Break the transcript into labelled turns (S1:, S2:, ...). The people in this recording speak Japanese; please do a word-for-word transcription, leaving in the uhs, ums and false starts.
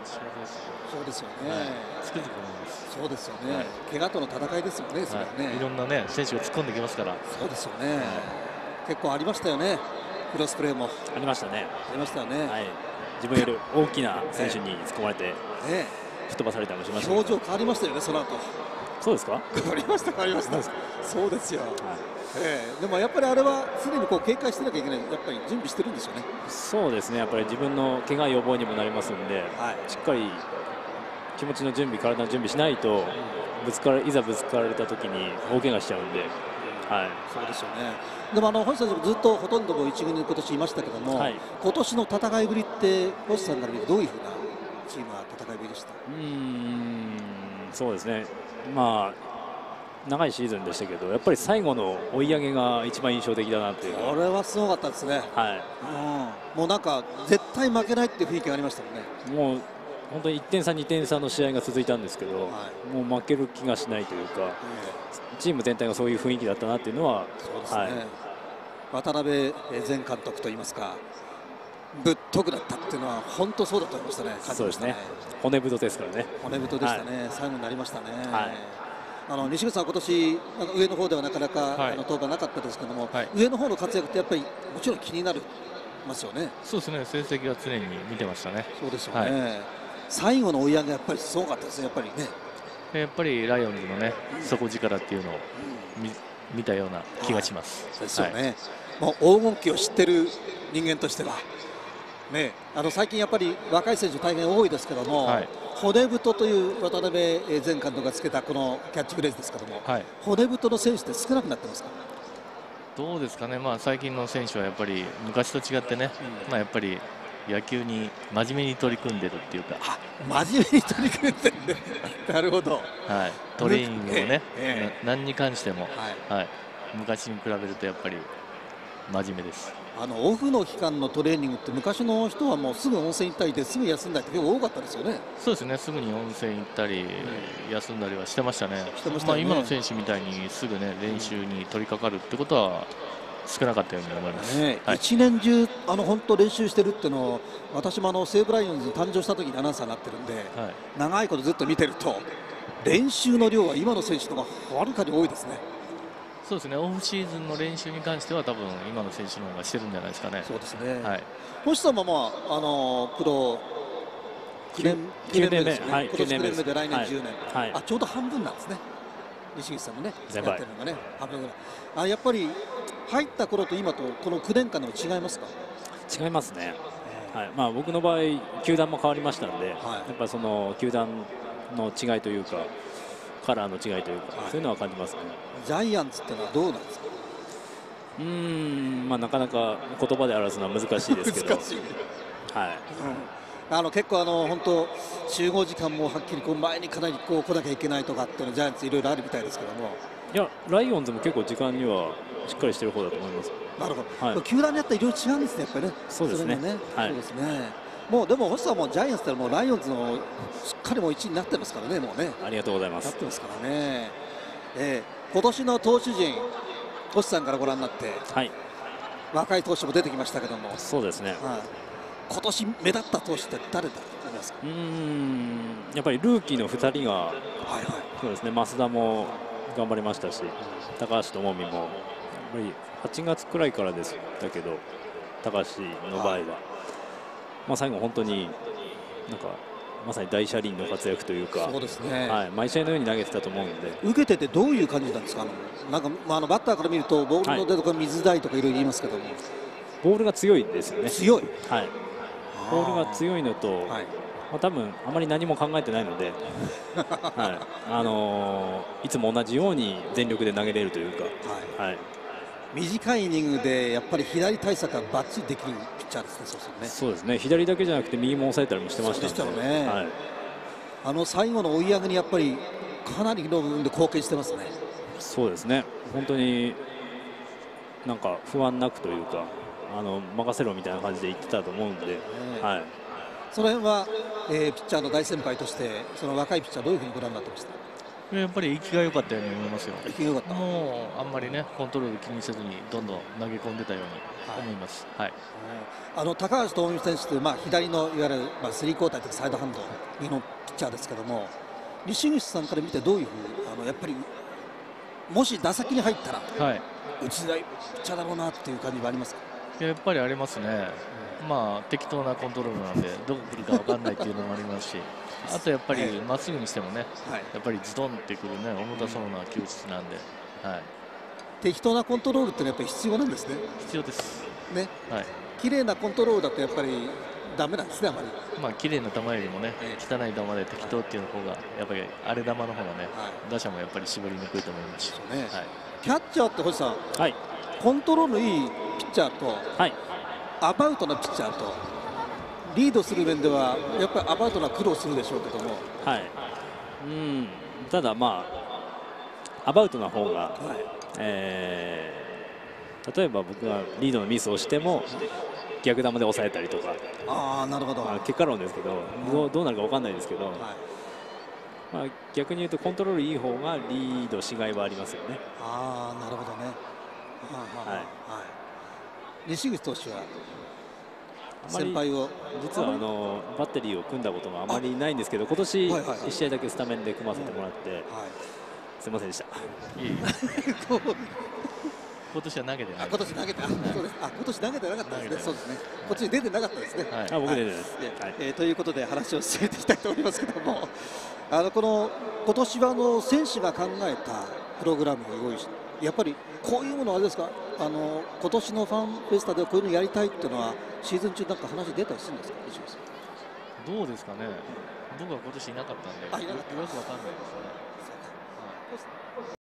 S1: そうですよね、
S2: はい、つくづく思います。
S1: そうですよね、
S2: はい、
S1: 怪我との戦いですよね、それはね、
S2: はい、いろんなね選手が突っ込んできますから。
S1: そうですよね、
S2: はい、
S1: 結構ありましたよね、クロスプレーも
S3: ありましたね。
S1: ありましたよね、
S3: はい、自分より大きな選手に突っ込まれて、
S1: え
S3: 吹っ飛ばされたりもしました。
S1: 表情変わりましたよね、その後。
S3: そうですか。
S1: 変わりました、変わりました。そうですよ。はい、ええ、でもやっぱりあれは常にこう警戒してなきゃいけない、やっぱり準備してるんですよね。
S3: そうですね、やっぱり自分の怪我予防にもなりますんで、
S1: はい、
S3: しっかり気持ちの準備、体の準備しないと、ぶつかるいざぶつかられた時に大怪我しちゃうんで、はい、
S1: そうですよね。でもあの星さんずっとほとんども一軍に今年いましたけども、はい、今年の戦いぶりって星さんから見てどういうふうなチームは戦いぶりでした？
S3: うーん、そうですね。まあ長いシーズンでしたけど、やっぱり最後の追い上げが一番印象的だなっていう。
S1: これはすごかったですね。
S3: はい。
S1: うん、もうなんか絶対負けないっていう雰囲気がありましたもんね。
S3: もう本当にいってん差にてん差の試合が続いたんですけど、はい、もう負ける気がしないというか、チーム全体がそういう雰囲気だったなっていうのは、
S1: そうですね。はい、渡辺前監督といいますか、ぶっとくだったっていうのは本当そうだと思いましたね。
S3: そうですね。骨太ですからね。
S1: 骨太でしたね。はい、最後になりましたね。
S3: はい、
S1: あの西口さん、今年上の方ではなかなか、はい、あの登板なかったですけども、はい、上の方の活躍ってやっぱりもちろん気になるますよね。
S2: そうですね。成績は常に見てましたね。
S1: そうですよね。はい、最後の追い上げやっぱりすごかったですね。やっぱりね。
S2: やっぱりライオンズのね、うん、底力っていうのを見、見たような気がします。
S1: そうですよね。はい、もう黄金期を知ってる人間としては。ね、あの最近やっぱり若い選手大変多いですけども、はい、骨太という渡辺前監督がつけたこのキャッチフレーズですけども、はい、骨太の選手って少なくなってますか？
S2: どうですかね、まあ、最近の選手はやっぱり昔と違ってね、うん、まあやっぱり野球に真面目に取り組んでるっていうか、
S1: 真面目に取り組んでるなるほど、
S2: はい、トレーニングをね、ええ、何に関しても、はいはい、昔に比べるとやっぱり真面目です。
S1: あのオフの期間のトレーニングって昔の人はもうすぐ温泉行ったりですぐ休んだりって結構多かったですよね。
S2: そうですね、すぐに温泉行ったり、うん、休んだりはしてましたね。してましたね。まあ今の選手みたいにすぐね練習に取り掛かるってことは少なかったように思います。ね、
S1: はい、一年中あの本当練習してるっていうのを私もあの西武ライオンズに誕生した時にアナウンサーになってるんで、はい、長いことずっと見てると練習の量は今の選手とかはるかに多いですね。
S2: そうですね、オフシーズンの練習に関しては多分今の選手の方がしてるんじゃないですかね。
S1: そうですね。はい。
S3: 星
S1: さんもまああのプロきゅうねんめですね。はい、今年きゅうねんめで来年じゅうねん。はい、あちょうど半分なんですね。西口さんもねやってるのがね半分ぐらい。あやっぱり入った頃と今とこのきゅうねんかんでも違いますか？
S3: 違いますね。はい。まあ僕の場合球団も変わりましたんで、はい、やっぱりその球団の違いというか。カラーの違いというか、はい、そういうのは感じますね。
S1: ジャイアンツってのはどうなんですか？
S3: うーん、まあなかなか言葉で表すのは難しいですけど、
S1: 難しい、
S3: はい。
S1: うん、あの結構あの本当集合時間もはっきりこう前にかなりこう来なきゃいけないとかっていうのジャイアンツいろいろあるみたいですけども、
S3: いやライオンズも結構時間にはしっかりしてる方だと思います。
S1: なるほど。はい、球団によっていろいろ違うんですねやっぱりね。
S3: そうですね。
S1: ねはい、そうですね。もうでも星さんもジャイアンツってもうライオンズのしっかりもういちいになってますからねもうね。
S3: ありがとうございます。
S1: なってますからね。えー、今年の投手陣星さんからご覧になって、はい、若い投手も出てきましたけども。
S3: そうですね。はい、
S1: 今年目立った投手って誰だと思いますか？
S3: うーんやっぱりルーキーのふたりが、はいはい、そうですね増田も頑張りましたし高橋智美もやっぱりはちがつくらいからでしたけど高橋の場合は。はい、まあ最後本当になんかまさに大車輪の活躍というか、
S1: そうですね。
S3: はい、毎試合のように投げてたと思うので。
S1: 受けててどういう感じなんですか？なんかまああのバッターから見るとボールの出所水台とかいろいろ言いますけども、はい、
S3: ボールが強いですよね。
S1: 強い。
S3: はい。ボールが強いのと、はい、まあ多分あまり何も考えてないので、はい、あのー、いつも同じように全力で投げれるというか。はい。はい、
S1: 短いイニングでやっぱり左対策がバッチリできるピッチャーですね。そうですね。
S3: そうですね。左だけじゃなくて右も抑えたりもしてましたので。
S1: そうでしたよね。はい、あの最後の追い上げにやっぱりかなりの部分で貢献してますね。
S3: そうですね。本当になんか不安なくというか、あの任せろみたいな感じで言ってたと思うんで、ね、はい。
S1: その辺は、えー、ピッチャーの大先輩としてその若いピッチャーどういうふうにご覧になってました？
S2: やっぱり息が良かったように思いますよ。
S1: 息が良かった。
S2: もうあんまりねコントロール気にせずにどんどん投げ込んでたように思います。はい。はい、
S1: あの高橋智美選手という、まあ、左のいわゆる、まあ、スリークォーターというサイドハンドのピッチャーですけども、西口さんから見てどういうふうあのやっぱりもし打席に入ったら、はい、打ちづらいピッチャーだろうなっていう感じはありますか？
S2: やっぱりありますね。まあ適当なコントロールなんでどこ来るか分かんないっていうのもありますし、あとやっぱりまっすぐにしてもね、はい、やっぱりズドンってくるね重たそうな球質なんで、はい、
S1: 適当なコントロールってやっぱり必要なんですね。
S2: 必要です
S1: ね。
S2: はい。
S1: 綺麗なコントロールだとやっぱりダメなんですね、あまり。
S2: まあ綺麗な球よりもね、汚い球で適当っていう方がやっぱり荒れ球の方がね、はい、打者もやっぱり絞りにくいと思いますし、ね、はい、
S1: キャッチャーって星さん、
S3: はい、
S1: コントロールのいいピッチャーと、はい、アバウトなピッチャーとリードする面ではやっぱりアバウトな苦労するでしょうけども、
S3: はい、うん、ただまあアバウトな方が、はい、えー、例えば僕がリードのミスをしても逆球で抑えたりとか、
S1: あー、なるほど、
S3: まあ、結果論ですけど、うん、どう、どうなるか分かんないですけど、はい、まあ、逆に言うとコントロールいい方がリードしがいはありますよね。
S1: あー、なるほどね。はい、はい、西口投手は先輩を
S3: 実はあのバッテリーを組んだことがあまりないんですけど、今年いち試合だけスタメンで組ませてもらって、はい、すみませんでした。いい
S2: 今年は投げてない。
S1: 今年投げて、そうです。あ、今年投げてなかったですね。そうですね。こっちに出てなかったですね。
S3: はい、あ、僕出てないです。
S1: えー、ということで話を進めていきたいと思いますけども、あのこの今年はあの選手が考えたプログラムを用意して、やっぱりこういうものはあれですか。あの今年のファンフェスタではこういうのやりたいっていうのはシーズン中なんか話出たりするんですか。
S2: どうですかね。僕は今年いなかったんで、よくわかんないですね。